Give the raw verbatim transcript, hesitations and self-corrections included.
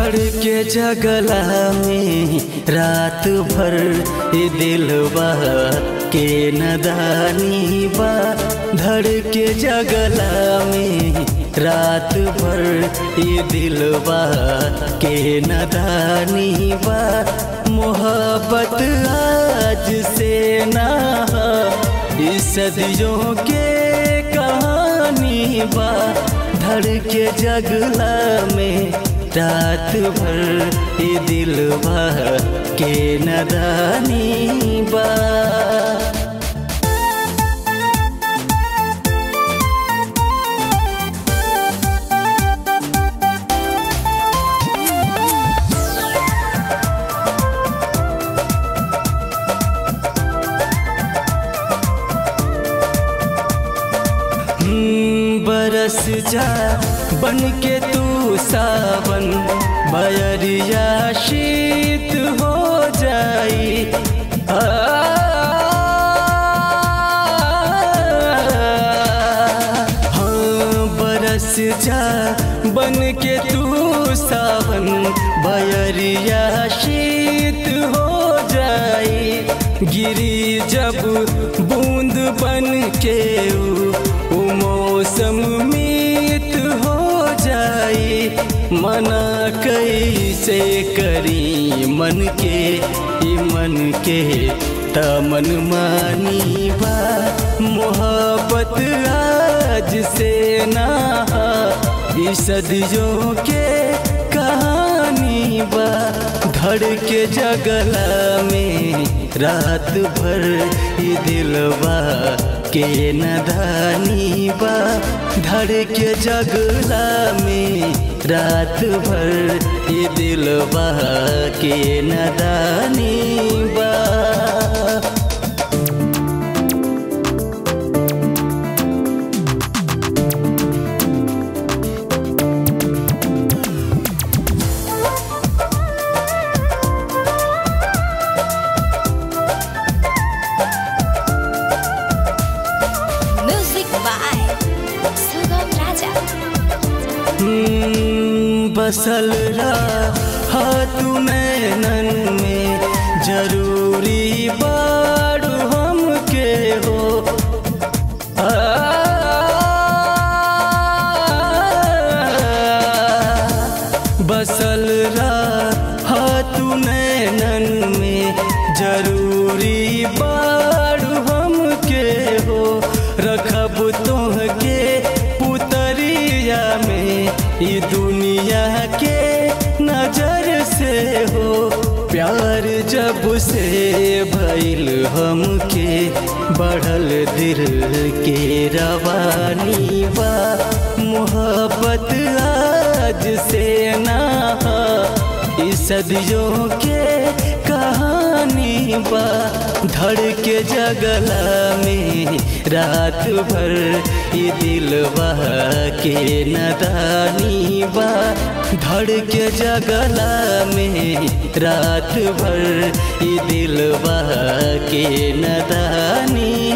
धड़ के जगला में रात भर ये दिलवा के नदानी बा। धड़ के जगला में रात भर ये दिलवा के नदानी बा। मोहब्बत आज से ना इस सदियों के कहानी बा। धड़ के जगला में रात भर ये दिलवा के नदानी बा। बरस जा बन के तू सावन, बयरिया शीत हो जाई। हाँ बरस जा बन के तू सावन, बयरिया शीत हो जाई। गिरी जब बूंद बन के ऊ मौसम मीत हो जाई। मना कैसे करी मन के ई मन के तमन मानी बा। मोहब्बत आज से ना ई सदियों के कहानी बा। धड़ के जगला में रात भर ये दिलवा के नदानी बा। धड़ के जगला में रात भर ये दिलवा के नदानी बा। बसल रहा तू नैनन में, जरूरी बाड़ू हमके हो। आ, बसल रहा तू नैनन में, जरूरी बाड़ू हमके हो। रखब तोहके पुतरिया में ये दुनिया के नजर से हो। प्यार जब से भइल हमके बढ़ल दिल के रवानी बा। मोहब्बत आज से ना इस सदियों के कहानी बा। धड़ के जगला में रात भर ये दिलवा के नदानी बा। धड़ के जगला में रात भर ये दिलवा के नदानी